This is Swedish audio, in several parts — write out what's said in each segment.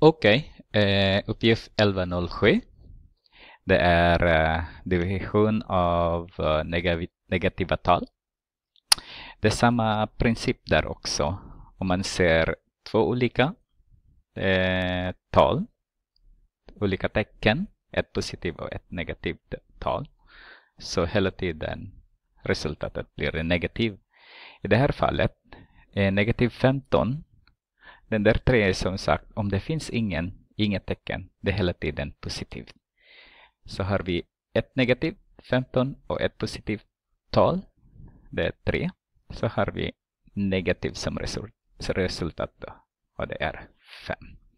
Okej, uppgift 1107. Det är division av negativa tal. Det är samma princip där också. Om man ser två olika tal, olika tecken, ett positivt och ett negativt tal, så hela tiden resultatet blir negativ. I det här fallet, negativ 15, den där 3 är som sagt, om det finns inget tecken, det är hela tiden positivt. Så har vi ett negativt 15 och ett positivt tal, det är 3. Så har vi negativ som resultat då, och det är 5.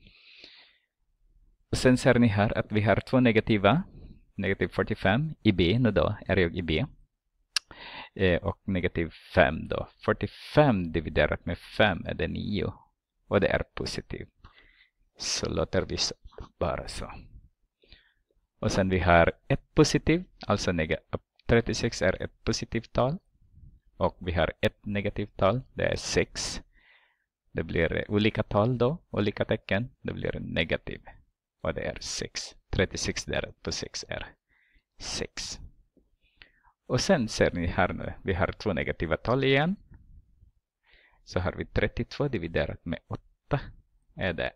Och sen ser ni här att vi har två negativa, negativ 45 i B, nu då är jag i B. Och negativ 5 då. 45 dividerat med 5 är det 9. Och det är positivt. Så låter vi bara så. Och sen vi har ett positivt, alltså 36 är ett positivt tal. Och vi har ett negativt tal, det är 6. Det blir olika tal då, olika tecken, det blir negativ. Och det är 6. 36 delat på 6 är 6. Och sen ser ni här nu, vi har två negativa tal igen. Så har vi 32 dividerat med 8 är det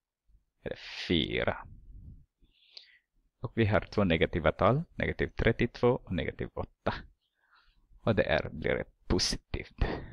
4. Och vi har två negativa tal, negativ 32 och negativ 8. Och det blir positivt.